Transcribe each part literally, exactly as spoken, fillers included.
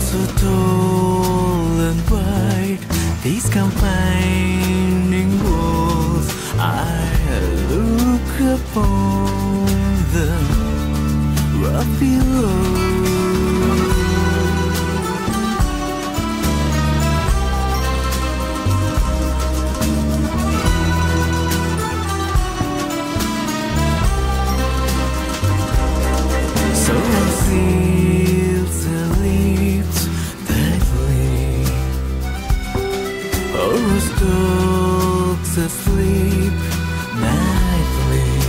so tall and wide, these confining walls, I look upon the world below. So unseals the lips that leave, or dogs asleep nightly,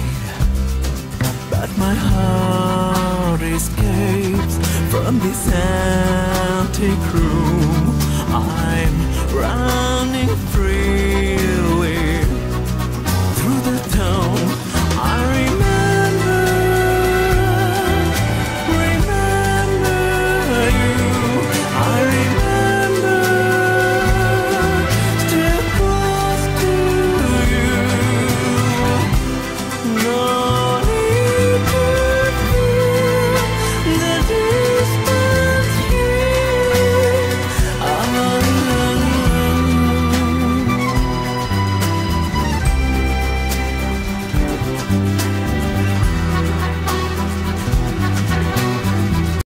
but my heart escapes from this antique room. I'm running free.